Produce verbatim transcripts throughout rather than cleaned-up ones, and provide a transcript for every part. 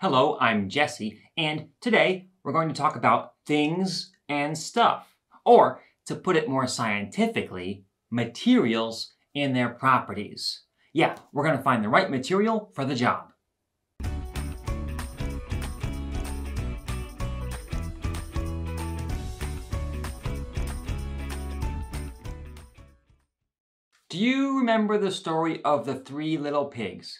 Hello, I'm Jesse, and today we're going to talk about things and stuff, or to put it more scientifically, materials and their properties. Yeah, we're going to find the right material for the job. Do you remember the story of the three little pigs?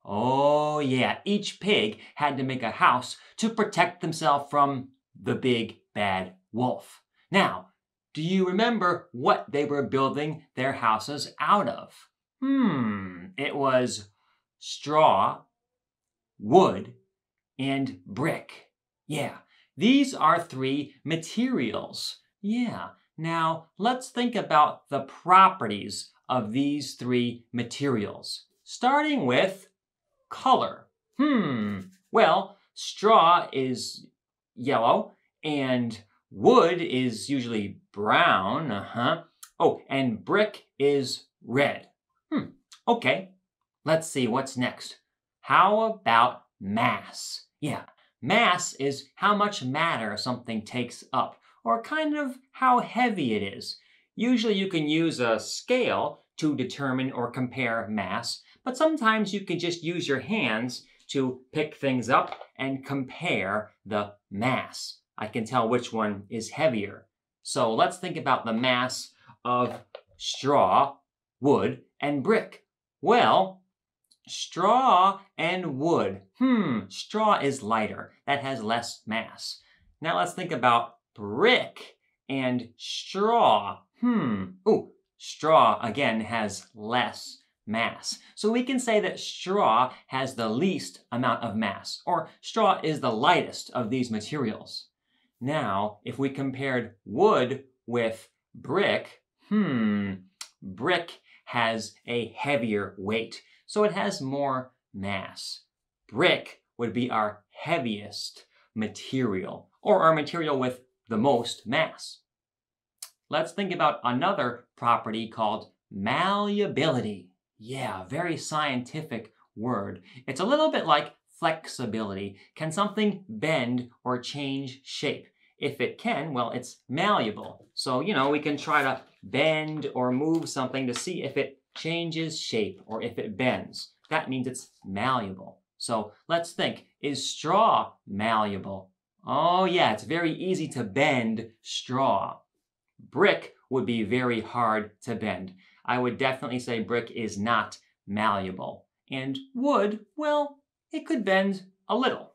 Oh yeah, each pig had to make a house to protect themselves from the big bad wolf. Now, do you remember what they were building their houses out of? Hmm, it was straw, wood, and brick. Yeah, these are three materials. Yeah, now let's think about the properties of these three materials, starting with color. Hmm, well, straw is yellow and wood is usually brown. Uh-huh. Oh, and brick is red. Hmm, okay. Let's see what's next. How about mass? Yeah, mass is how much matter something takes up, or kind of how heavy it is. Usually you can use a scale to determine or compare mass, but sometimes you can just use your hands to pick things up and compare the mass. I can tell which one is heavier. So let's think about the mass of straw, wood, and brick. Well, straw and wood. Hmm, straw is lighter. That has less mass. Now let's think about brick and straw. Hmm, ooh, straw again has less mass. So we can say that straw has the least amount of mass, or straw is the lightest of these materials. Now, if we compared wood with brick, hmm, brick has a heavier weight, so it has more mass. Brick would be our heaviest material, or our material with the most mass. Let's think about another property called malleability. Yeah, very scientific word. It's a little bit like flexibility. Can something bend or change shape? If it can, well, it's malleable. So, you know, we can try to bend or move something to see if it changes shape or if it bends. That means it's malleable. So let's think, is straw malleable? Oh yeah, it's very easy to bend straw. Brick would be very hard to bend. I would definitely say brick is not malleable. And wood, well, it could bend a little.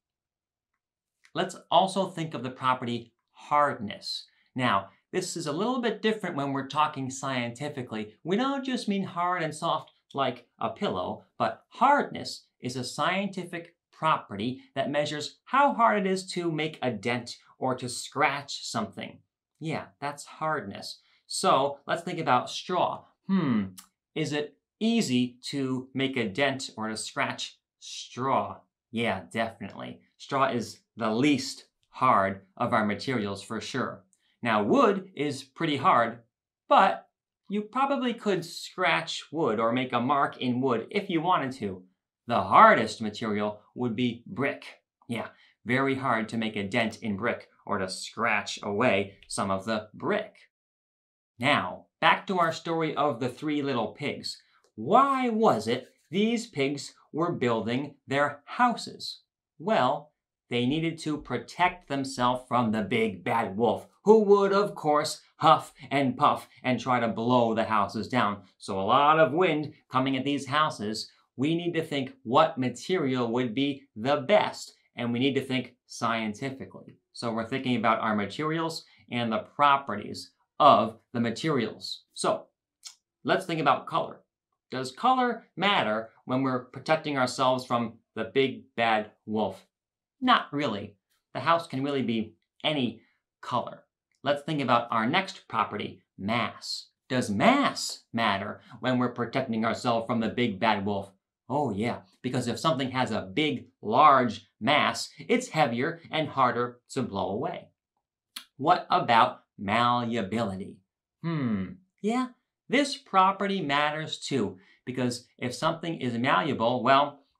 Let's also think of the property hardness. Now, this is a little bit different when we're talking scientifically. We don't just mean hard and soft like a pillow, but hardness is a scientific property that measures how hard it is to make a dent or to scratch something. Yeah, that's hardness. So let's think about straw. Hmm, is it easy to make a dent or to scratch straw? Yeah, definitely. Straw is the least hard of our materials for sure. Now, wood is pretty hard, but you probably could scratch wood or make a mark in wood if you wanted to. The hardest material would be brick. Yeah, very hard to make a dent in brick or to scratch away some of the brick. Now, back to our story of the three little pigs. Why was it these pigs were building their houses? Well, they needed to protect themselves from the big bad wolf, who would, of course, huff and puff and try to blow the houses down. So a lot of wind coming at these houses. We need to think what material would be the best, and we need to think scientifically. So we're thinking about our materials and the properties of the materials. So let's think about color. Does color matter when we're protecting ourselves from the big bad wolf? Not really. The house can really be any color. Let's think about our next property, mass. Does mass matter when we're protecting ourselves from the big bad wolf? Oh yeah, because if something has a big, large mass, it's heavier and harder to blow away. What about malleability? Hmm, yeah, this property matters too, because if something is malleable, well,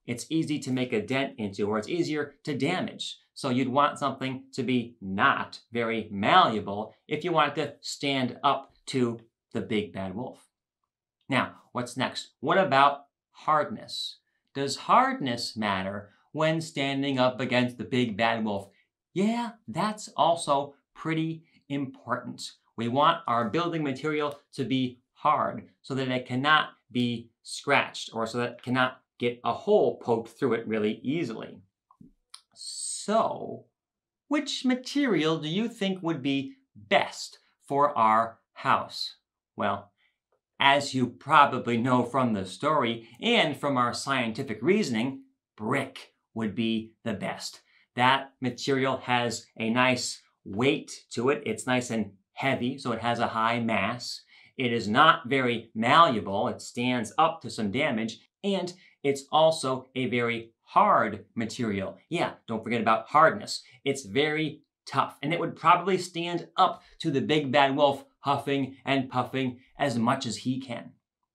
it's easy to make a dent into, or it's easier to damage. So you'd want something to be not very malleable if you want it to stand up to the big bad wolf. Now, what's next? What about hardness? Does hardness matter when standing up against the big bad wolf? Yeah, that's also pretty important. We want our building material to be hard so that it cannot be scratched, or so that it cannot get a hole poked through it really easily. So, which material do you think would be best for our house? Well, as you probably know from the story and from our scientific reasoning, brick would be the best. That material has a nice weight to it. It's nice and heavy, so it has a high mass. It is not very malleable. It stands up to some damage, and it's also a very hard material. Yeah, don't forget about hardness. It's very tough, and it would probably stand up to the big bad wolf, huffing and puffing as much as he can.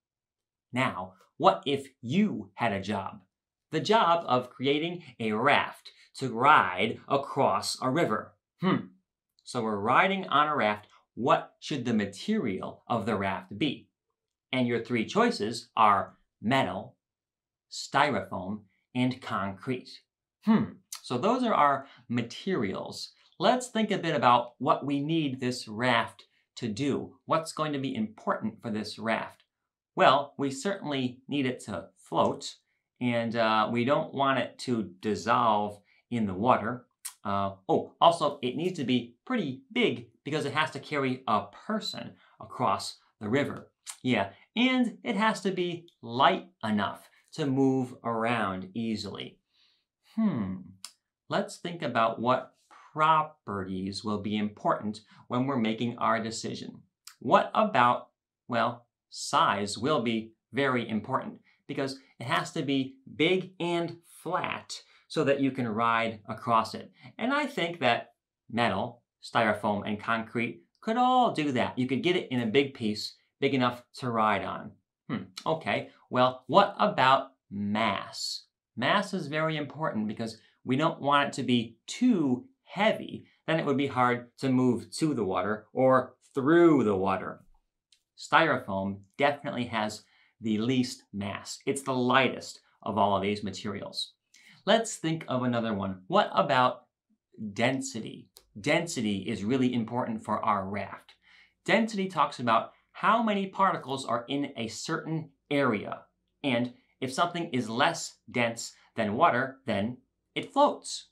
Now, what if you had a job? The job of creating a raft to ride across a river. Hmm. So we're riding on a raft. What should the material of the raft be? And your three choices are metal, styrofoam, and concrete. Hmm. So those are our materials. Let's think a bit about what we need this raft to do. What's going to be important for this raft? Well, we certainly need it to float, and uh, we don't want it to dissolve in the water. Uh, oh, also, it needs to be pretty big because it has to carry a person across the river. Yeah, and it has to be light enough to move around easily. Hmm, let's think about what properties will be important when we're making our decision. What about, well, size will be very important because it has to be big and flat so that you can ride across it. And I think that metal, styrofoam, and concrete could all do that. You could get it in a big piece, big enough to ride on. Hmm, okay, well, what about mass? Mass is very important because we don't want it to be too heavy. Then it would be hard to move to the water or through the water. Styrofoam definitely has the least mass. It's the lightest of all of these materials. Let's think of another one. What about density? Density is really important for our raft. Density talks about how many particles are in a certain area. And if something is less dense than water, then it floats.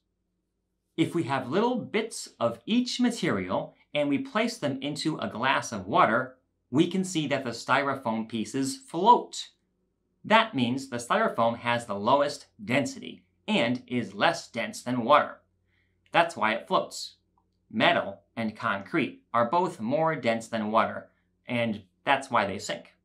If we have little bits of each material and we place them into a glass of water, we can see that the styrofoam pieces float. That means the styrofoam has the lowest density and is less dense than water. That's why it floats. Metal and concrete are both more dense than water, and that's why they sink.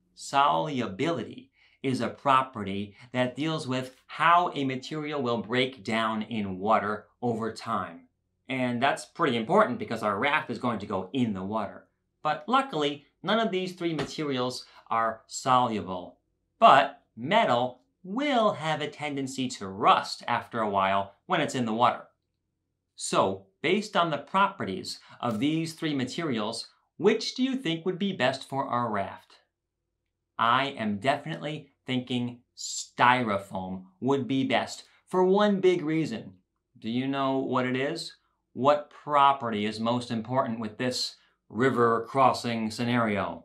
Solubility is a property that deals with how a material will break down in water over time. And that's pretty important because our raft is going to go in the water. But luckily, none of these three materials are soluble. But metal will have a tendency to rust after a while when it's in the water. So, based on the properties of these three materials, which do you think would be best for our raft? I am definitely thinking styrofoam would be best for one big reason. Do you know what it is? What property is most important with this river crossing scenario?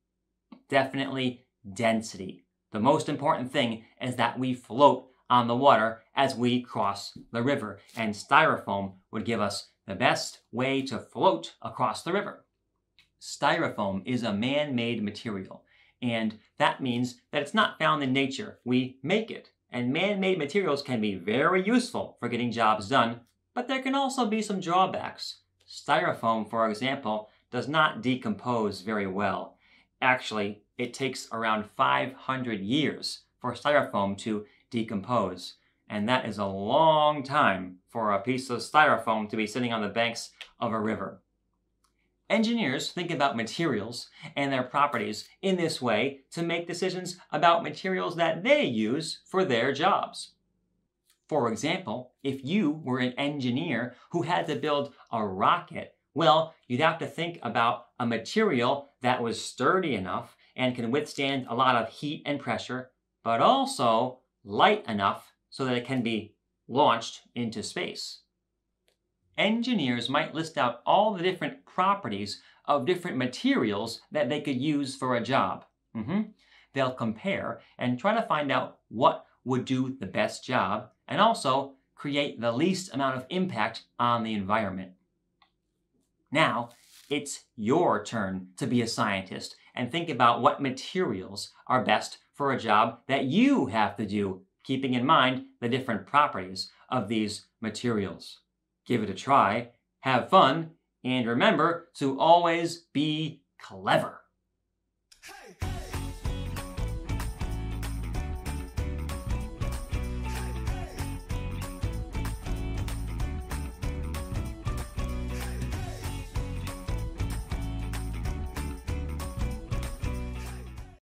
Definitely density. The most important thing is that we float on the water as we cross the river, and styrofoam would give us the best way to float across the river. Styrofoam is a man-made material, and that means that it's not found in nature. We make it, and man-made materials can be very useful for getting jobs done, but there can also be some drawbacks. Styrofoam, for example, does not decompose very well. Actually, it takes around five hundred years for styrofoam to decompose, and that is a long time for a piece of styrofoam to be sitting on the banks of a river. Engineers think about materials and their properties in this way to make decisions about materials that they use for their jobs. For example, if you were an engineer who had to build a rocket, well, you'd have to think about a material that was sturdy enough and can withstand a lot of heat and pressure, but also light enough so that it can be launched into space. Engineers might list out all the different properties of different materials that they could use for a job. Mm-hmm. They'll compare and try to find out what would do the best job and also create the least amount of impact on the environment. Now, it's your turn to be a scientist and think about what materials are best for a job that you have to do, keeping in mind the different properties of these materials. Give it a try, have fun, and remember to always be clever.